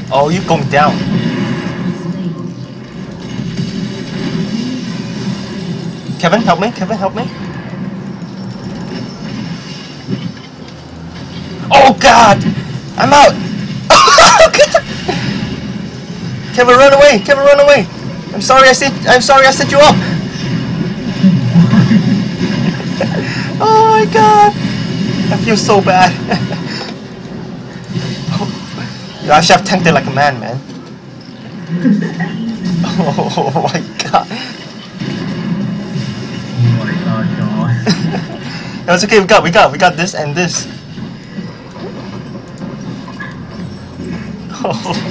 Oh, you're going down. Kevin, help me. Kevin, help me. Oh God! I'm out! Oh God! Kevin, run away! Kevin, run away! I'm sorry I set you up! Oh my God! I feel so bad. You I should have tanked it like a man, man. Oh my God! Oh my god, John. No, it's okay. We got this and this. Oh.